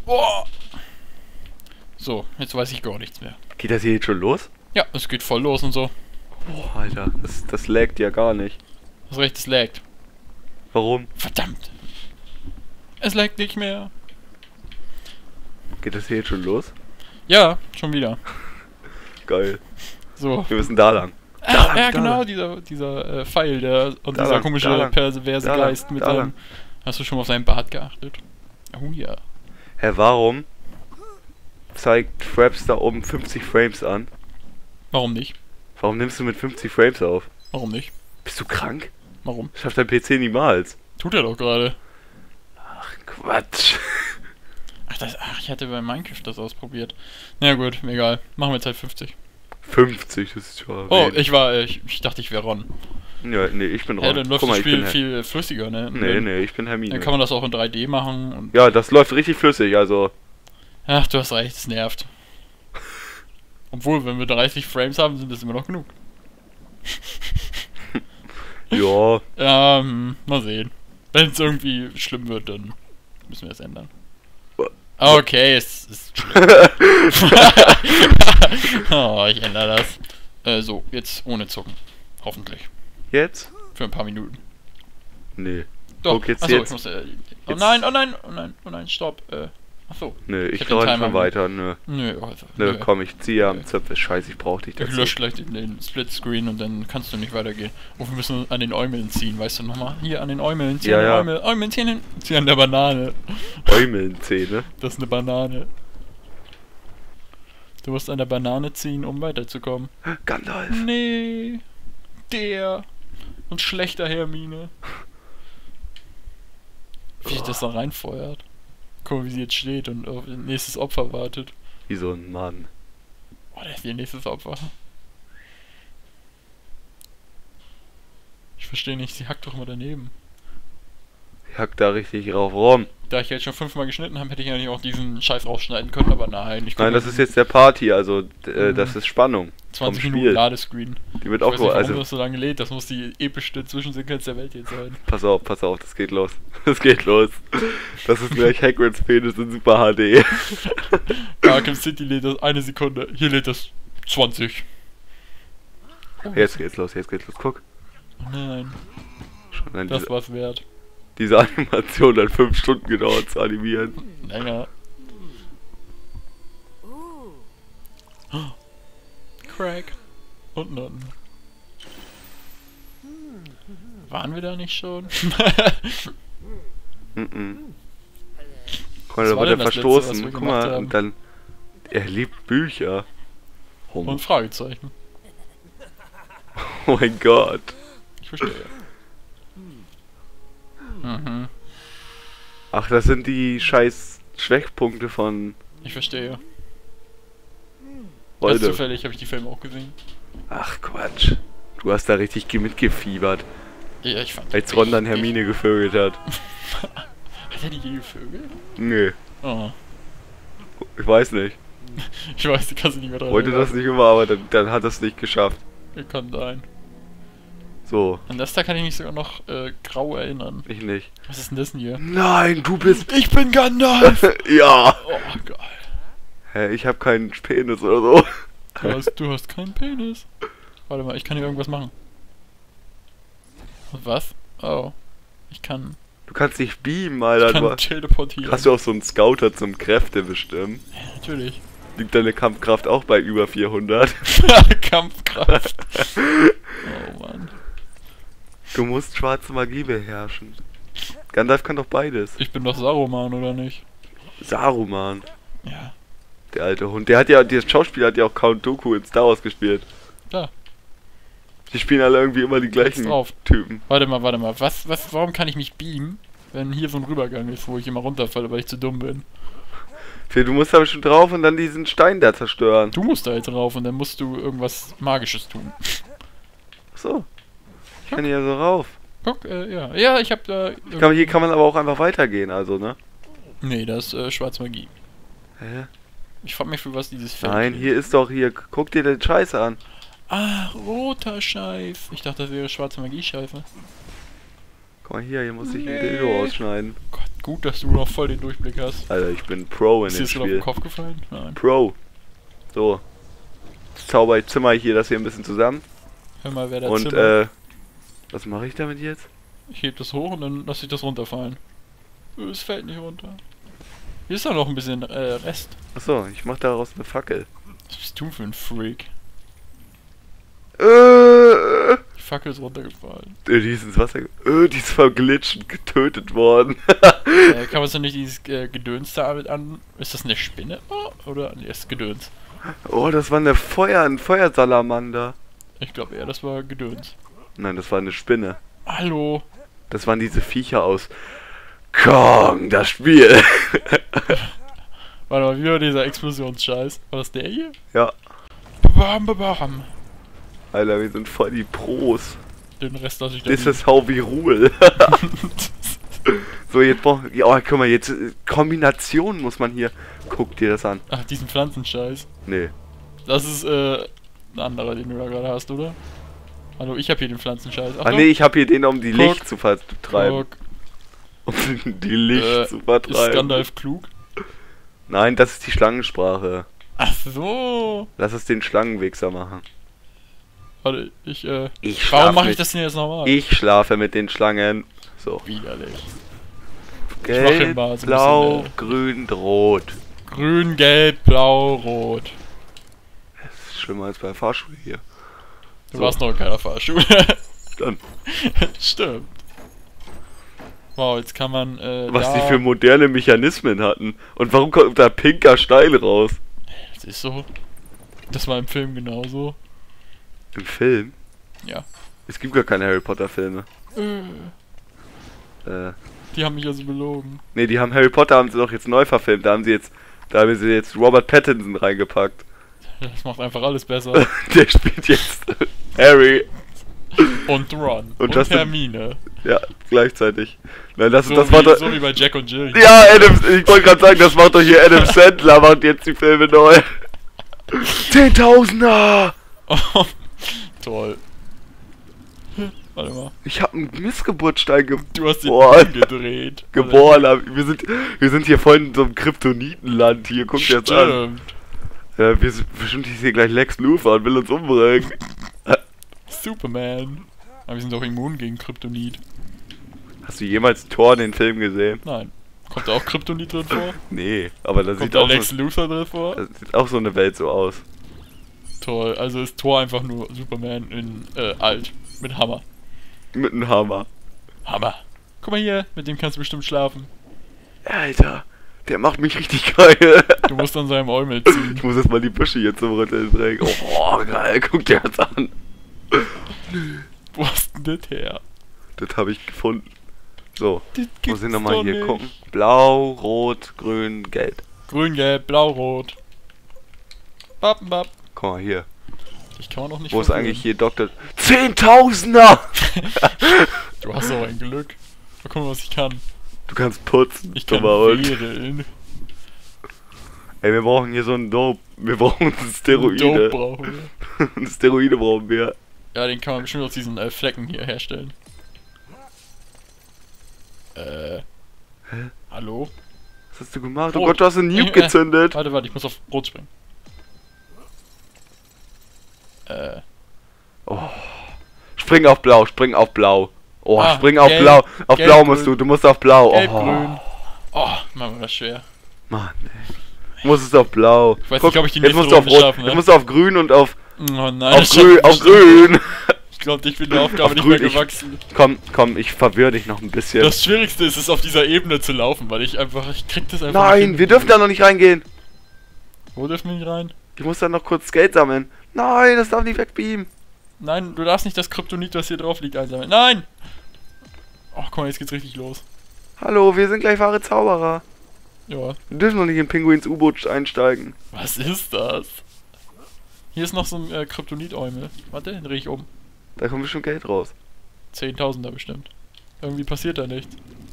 Oh. So, jetzt weiß ich gar nichts mehr. Geht das hier jetzt schon los? Ja, es geht voll los und so. Boah, Alter, das laggt ja gar nicht. Das recht, es laggt. Warum? Verdammt. Es laggt nicht mehr. Geht das hier jetzt schon los? Ja, schon wieder. Geil. So. Wir müssen da lang. Ja, genau, dieser Pfeil, der und Da dieser lang, komische, da lang, perverse da lang, Geist mit da seinem... lang. Hast du schon mal auf seinen Bart geachtet? Oh ja. Hä, warum zeigt Fraps da oben 50 Frames an? Warum nicht? Warum nimmst du mit 50 Frames auf? Warum nicht? Bist du krank? Warum? Schafft dein PC niemals. Tut er doch gerade. Ach, Quatsch. Ach, ich hatte bei Minecraft das ausprobiert. Na gut, egal. Machen wir jetzt halt 50. 50, das ist schon. Oh, ich dachte, ich wäre Ron. Ja, nee, ich bin Ja, Ron. dann läuft Guck mal, das ich bin Spiel viel flüssiger, ne? Nee, ich bin Hermine. Dann kann man das auch in 3D machen und... Ja, das läuft richtig flüssig, also. Ach, du hast recht, es nervt. Obwohl, wenn wir 30 Frames haben, sind das immer noch genug. Ja. Mal sehen. Wenn es irgendwie schlimm wird, dann müssen wir es ändern. Okay, es ist schlimm. Oh, ich ändere das. So, jetzt ohne Zucken. Hoffentlich. Jetzt? Für ein paar Minuten. Nee. Doch, Guck, jetzt, achso, jetzt. ich muss... oh Jetzt. nein, oh nein, oh nein, oh nein, stopp. Achso. Nö, ich hab den kann Timer schon weiter, nö. Nö, also, Nö, komm, ich ziehe am Zöpfe. Scheiße, ich brauch dich Ich dazu. lösche gleich den Splitscreen und dann kannst du nicht weitergehen. Oh, wir müssen an den Äumeln ziehen, weißt du nochmal? Hier an den Äumeln, zieh Ja, an den ja. Äumeln, Äumeln ziehen, zieh an der Banane. Eumellenzähne. Das ist eine Banane. Du musst an der Banane ziehen, um weiterzukommen. Gandalf. Nee. Der. Und schlechter Hermine. Wie sich das da reinfeuert. Guck mal, wie sie jetzt steht und auf ihr nächstes Opfer wartet. Wie so ein Mann. Oh, der ist ihr nächstes Opfer. Ich verstehe nicht, sie hackt doch immer daneben. Ich hack da richtig rauf rum. Da ich jetzt schon 5-mal geschnitten habe, hätte ich ja nicht auch diesen Scheiß rausschneiden können, aber nein. Nein, das ist jetzt der Party, also das ist Spannung. 20 vom Minuten Spiel. Ladescreen. Die wird Ich auch weiß nicht, so, warum also das so lange lädt, das muss die epischste Zwischensequenz der Welt jetzt sein. pass auf, das geht los. Das geht los. Das ist gleich Hagrids Penis in Super HD. Arkham City lädt das 1 Sekunde, hier lädt das 20. Oh, Jetzt geht's los, guck. nein, Schon dann das war's wert. diese Animation hat 5 Stunden gedauert zu animieren. Länger. Crack. Und Noten. Waren wir da nicht schon? Guck mal, da war wird denn er das Letzte, was verstoßen. wir Guck gemacht mal, haben? und dann. Er liebt Bücher. Oh, Und Fragezeichen. oh mein Gott. Ich verstehe. Mhm. Ach, das sind die scheiß Schwächpunkte von Ich verstehe. Ganz heute. zufällig habe ich die Filme auch gesehen. Ach Quatsch. Du hast da richtig mitgefiebert, Ja, ich fand. als Ron dann Hermine gevögelt hat. Hat er die je gevögelt? Nö, Oh. ich weiß nicht. Ich weiß, die kannst du nicht mehr dran Wollte das nicht immer, aber dann hat es nicht geschafft. Kann sein. So, An das da kann ich mich sogar noch grau erinnern. ich nicht. Was ist denn das denn hier? Nein, du bist. Ich bin Gandalf! Ja! Oh, geil. Hä, ich hab keinen Penis oder so. Du hast keinen Penis. Warte mal, ich kann hier irgendwas machen. Was? Oh. Ich kann Du kannst dich beamen, Alter. Du teleportieren. hast du auch so einen Scouter zum Kräfte bestimmen. Ja, natürlich. Liegt deine Kampfkraft auch bei über 400? Kampfkraft. Oh Mann. Du musst schwarze Magie beherrschen. Gandalf kann doch beides. Ich bin doch Saruman, oder nicht? Saruman, Ja. der alte Hund. Der Schauspieler hat ja auch Count Dooku in Star Wars gespielt. Klar. Die spielen alle irgendwie immer die gleichen drauf. Typen. Warte mal. Warum kann ich mich beamen, wenn hier so ein Rübergang ist, wo ich immer runterfalle, weil ich zu dumm bin? Phil, du musst da bestimmt drauf und dann diesen Stein da zerstören. Du musst da jetzt rauf und dann musst du irgendwas Magisches tun. Ach so. Ich kann hier so rauf. Guck, ja. Ja, ich hab da... Hier kann man aber auch einfach weitergehen, also, ne? Nee, das ist Schwarzmagie. Hä? Ich frag mich, für was dieses Feld Nein, hier ist doch hier. Guck dir den Scheiß an. Ah, roter Scheiß. Ich dachte, das wäre schwarze Magie-Scheiße. Guck mal hier muss ich ein Dildo ausschneiden. Gott, gut, dass du noch voll den Durchblick hast. Alter, ich bin Pro in Ist dem dir das gerade auf Spiel. den Kopf gefallen? Nein. Pro. So. Jetzt zimmer ich hier das hier ein bisschen zusammen. Hör mal, wer da Und, zimmert. was mache ich damit jetzt? Ich heb das hoch und dann lasse ich das runterfallen. Es fällt nicht runter. Hier ist doch noch ein bisschen Rest. Achso, ich mach daraus eine Fackel. Was bist du für ein Freak? Die Fackel ist runtergefallen. Die ist ins Wasser. Die ist verglitscht und getötet worden. Kann man so nicht dieses Gedöns damit an... Ist das eine Spinne? Oh, oder? Nee, ist Gedöns. Oh, das war ein Feuersalamander. Ich glaube eher, das war Gedöns. Nein, das war eine Spinne. Hallo? Das waren diese Viecher aus Kong, das Spiel. Warte mal, wie war dieser Explosionsscheiß? War das der hier? Ja. Bam, bam, bam. Alter, wir sind voll die Pros. Den Rest lasse ich da Das liegen. ist how we rule. So, jetzt brauchen wir... Oh, guck mal, jetzt... Kombination muss man hier... Guck dir das an. Ach, diesen Pflanzenscheiß. Nee. Das ist, ein anderer, den du da gerade hast, oder? Hallo, ich habe hier den Pflanzenscheiß. Ach nee, ich hab hier den, um die Guck. Licht zu vertreiben. Guck. Um die Licht zu Ist vertreiben. Gandalf klug? Nein, das ist die Schlangensprache. Ach so. Lass es den Schlangenwichser machen. Warte, ich Ich warum schlaf mache ich mit- das denn jetzt nochmal? Ich schlafe mit den Schlangen. So. Widerlich. mach Gelb, ihn mal so ein blau, bisschen, grün, rot. Grün, gelb, blau, rot. Das ist schlimmer als bei der Fahrschule hier. Du So. warst noch in keiner Fahrschule. Dann. Stimmt. Wow, jetzt kann man, Was da... die für moderne Mechanismen hatten. Und warum kommt da pinker Stein raus? Das ist so. Das war im Film genauso. Im Film? Ja. Es gibt gar keine Harry Potter Filme. Die haben mich also belogen. Nee, die haben Harry Potter haben sie doch jetzt neu verfilmt. Da haben sie jetzt Robert Pattinson reingepackt. Das macht einfach alles besser. Der spielt jetzt Harry. Und Ron. Und Und Justin- Hermine. Ja, gleichzeitig. Nein, das So, war wie, doch... so wie bei Jack und Jill. Ja, ich wollte gerade sagen, das macht doch hier Adam Sandler, macht jetzt die Filme neu. Zehntausender! Toll. Warte mal. Ich hab einen Missgeburtstein Du hast den Boah. gedreht. geboren. Wir sind hier voll in so einem Kryptonitenland hier, guck dir das an. Stimmt. Ja, bestimmt ist hier gleich Lex Luthor und will uns umbringen. Superman. Aber wir sind doch immun gegen Kryptonit. Hast du jemals Thor den Film gesehen? Nein. Kommt da auch Kryptonit drin vor? Nee, aber da Kommt sieht da auch, Lex so, Luthor drin vor? da sieht auch so eine Welt so aus. Toll. Also ist Thor einfach nur Superman in alt. Mit Hammer. Mit einem Hammer. Hammer. Guck mal hier, mit dem kannst du bestimmt schlafen. Alter, der macht mich richtig geil. Du musst an seinem Eumel ziehen. Ich muss jetzt mal die Büsche hier zum Rütteln bringen. Oh, geil, guck dir das an. Wo hast denn das her? Das habe ich gefunden. So, Das muss gibt's ich nochmal doch hier nicht. gucken. Blau, Rot, Grün, Gelb. Grün, gelb, blau, rot. Bap, bap. Guck mal hier. Ich kann man noch nicht Wo ist verführen. eigentlich hier Dr. Zehntausender! Du hast auch ein Glück. Mal gucken, was ich kann. Du kannst putzen. Ich kann dummer Hund. wedeln. Ey, wir brauchen hier so einen Dope. Wir brauchen Dope Steroide. brauchen wir. Steroide brauchen wir. Ja, den kann man bestimmt aus diesen Flecken hier herstellen. Hallo? Was hast du gemacht? Oh Rot. Gott, du hast einen Nuke gezündet. Warte, ich muss auf Rot springen. Spring auf Blau, spring auf Blau. Oh, Ah, spring auf gelb, Blau. Auf gelb, Blau musst grün. du musst auf Blau. Gelb, Oh, grün. Oh, Mann, war das schwer. Mann, ey. Du musst es auf Blau. Ich weiß nicht, ob ich die jetzt nächste musst du auf Runde Rot. schaffe, ne? Jetzt musst du auf Grün und auf Oh nein, auf das Grün. schafft Auf bestimmt. Grün. Ich glaube, ich bin der Aufgabe Auf nicht grün, mehr ich- gewachsen. Komm, ich verwirr dich noch ein bisschen. Das Schwierigste ist es, auf dieser Ebene zu laufen, weil ich krieg das einfach nicht Nein, hin. wir dürfen da noch nicht reingehen. Wo dürfen wir nicht rein? Ich muss dann noch kurz Geld sammeln. Nein, das darf nicht wegbeamen. Nein, du darfst nicht das Kryptonit, was hier drauf liegt, einsammeln. Nein! Oh, guck mal, jetzt geht's richtig los. Hallo, wir sind gleich wahre Zauberer. Ja. Wir dürfen noch nicht in Pinguins U-Boot einsteigen. Was ist das? Hier ist noch so ein Kryptonit-Eumel. Warte, den dreh ich um. Da kommt bestimmt Geld raus. 10.000er bestimmt. Irgendwie passiert da nichts.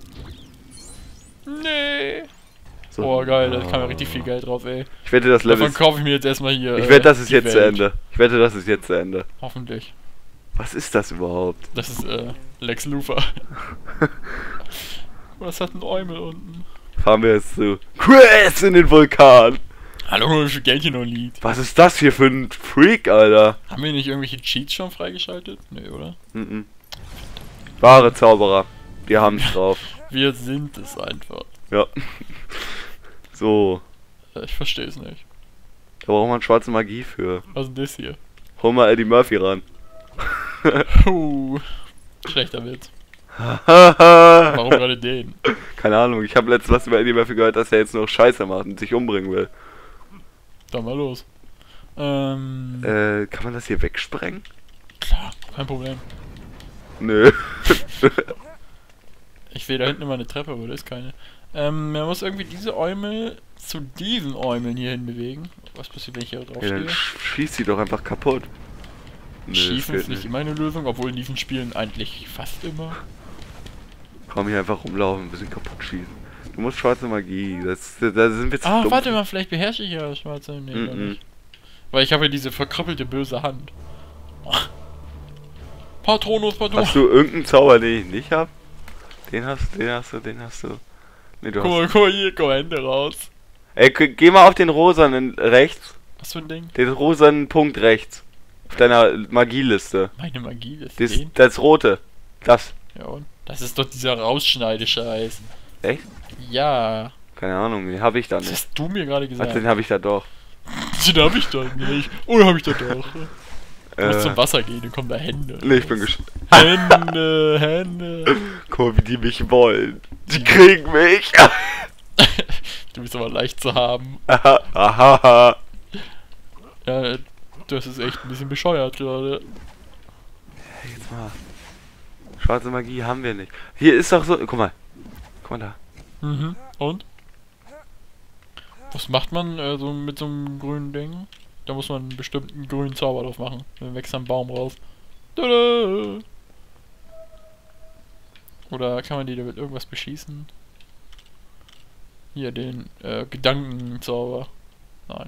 Nee. So. Oh, geil, da kam ja richtig viel Geld drauf, ey. Ich wette, das Level Davon ist... kaufe ich mir jetzt erstmal hier. Ich wette, das ist die jetzt zu Welt. Ende. Ich wette, das ist jetzt zu Ende. Hoffentlich. Was ist das überhaupt? Das ist, Lex Luthor. Was hat ein Eumel unten? Fahren wir jetzt zu Chris in den Vulkan. Hallo, wie viel Geld hier noch liegt. Was ist das hier für ein Freak, Alter? Haben wir nicht irgendwelche Cheats schon freigeschaltet? Nee, oder? Mhm. Wahre Zauberer. Wir haben's drauf. Wir sind es einfach. Ja. So. Ich verstehe es nicht. Da braucht man schwarze Magie für. Was ist denn das hier? Hol mal Eddie Murphy ran. Schlechter Witz. Warum Warum gerade den? Keine Ahnung, ich habe letztens was über Eddie Murphy gehört, dass er jetzt noch Scheiße macht und sich umbringen will. Dann mal los. Kann man das hier wegsprengen? Klar, kein Problem. Nö. Ich sehe da hinten immer eine Treppe, aber da ist keine. Man muss irgendwie diese Eumel zu diesen Eumeln hier hin bewegen. Was passiert, wenn ich hier drauf Ja, dann stehe? schießt sie doch einfach kaputt. Nö, Schießen das ist geht nicht immer eine Lösung, obwohl in diesen Spielen eigentlich fast immer. Komm hier einfach rumlaufen, ein bisschen kaputt schießen. Du musst schwarze Magie, da sind wir zu Ah, dumm. warte mal, vielleicht beherrsche ich ja schwarze. Nee, gar nicht. Weil ich habe ja diese verkrüppelte böse Hand. Patronus. Hast du irgendeinen Zauber, den ich nicht hab? Den hast du. Nee, du hast. Guck mal hier, komm Hände raus. Ey, geh mal auf den rosanen rechts. Was für ein Ding? Den rosanen Punkt rechts. Auf deiner Magieliste. Meine Magie ist den. Das rote. Das. Ja und? Das ist doch dieser Rausschneidescheiß. Echt? Ja. Keine Ahnung, den hab ich da Das nicht. hast du mir gerade Ach, gesagt. den hab ich da doch. Den hab ich doch nicht. Oder hab ich da doch? Du musst zum Wasser gehen, dann kommen da Hände. Nee, ich bin gespannt. Hände. Guck mal, wie die mich wollen. Die kriegen mich. Du bist aber leicht zu haben. Aha. Ja, das ist echt ein bisschen bescheuert gerade. Hey, jetzt mal. Schwarze Magie haben wir nicht. Hier ist doch so. Guck mal da. Mhm. Und? Was macht man so mit so einem grünen Ding? Da muss man einen bestimmten grünen Zauber drauf machen. Dann wächst ein Baum raus. Tada! Oder kann man die damit irgendwas beschießen? Hier, den Gedankenzauber. Nein.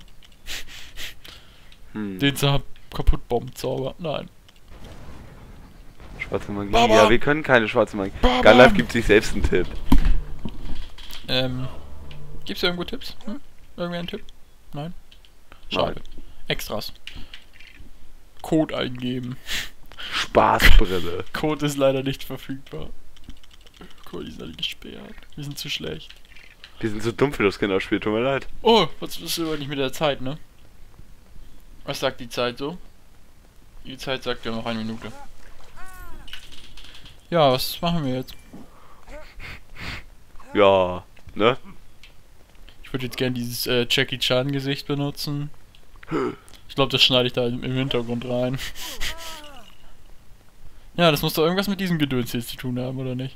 Den Kaputtbomben-Zauber. Nein. Schwarze Magie. Baba. Ja, wir können keine schwarze Magie. Baba. Gandalf gibt sich selbst einen Tipp. Gibt's irgendwo Tipps? Irgendwer einen Tipp? Nein? Schade. Extras. Code eingeben. Spaßbrille. Code ist leider nicht verfügbar. Code ist leider gesperrt. Wir sind zu schlecht. Wir sind so dumm für das Kinderspiel, tut mir leid. Oh, was ist aber nicht mit der Zeit, ne? Was sagt die Zeit so? Die Zeit sagt ja noch 1 Minute. Ja, was machen wir jetzt? Ja, ne? Ich würde jetzt gerne dieses Jackie Chan Gesicht benutzen. Ich glaube, das schneide ich da im Hintergrund rein. Ja, das muss doch irgendwas mit diesem Gedöns hier zu tun haben, oder nicht?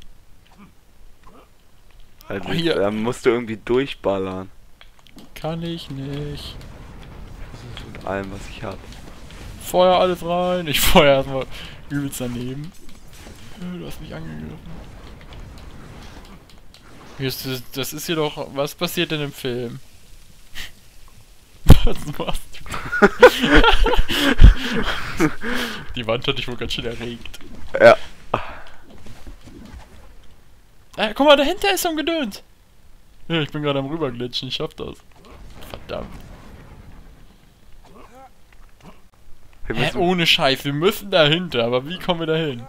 Also, Oh, hier. da musst du irgendwie durchballern. Kann ich nicht. Mit allem, was ich hab. Feuer alles rein. Ich feuer erstmal übelst daneben. Du hast mich angegriffen. Das ist hier doch... Was passiert denn im Film? Was machst du? Die Wand hat dich wohl ganz schön erregt. Ja. Guck mal, dahinter ist so ein Gedöns. Ja, ich bin gerade am rüberglitschen, ich schaff das. Verdammt. Hä, ohne Scheiß, wir müssen dahinter, aber wie kommen wir da hin?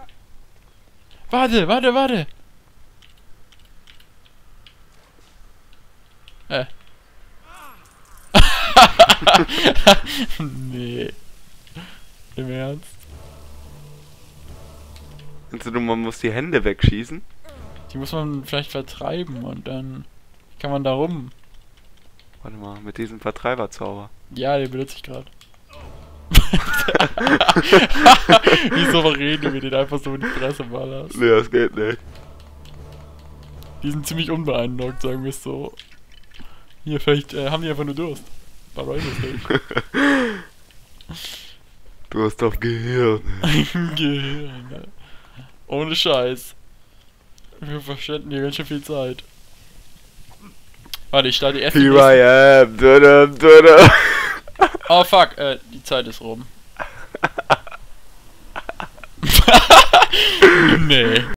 Warte! Nee. Im Ernst? Meinst du, man muss die Hände wegschießen? Die muss man vielleicht vertreiben und dann kann man da rum. Warte mal, mit diesem Vertreiberzauber. Ja, den benutze ich gerade. Wie souverän du mir den einfach so in die Fresse ballerst. Nee, das geht nicht. Die sind ziemlich unbeeindruckt, sagen wir es so. Hier, vielleicht haben die einfach nur Durst. Man weiß es nicht. Du hast doch Gehirn. Gehirn, ne? Ohne Scheiß. Wir verschwenden hier ganz schön viel Zeit. Warte, ich starte die erste Here Liste. I am. Dudum. Oh fuck, die Zeit ist rum. Nee.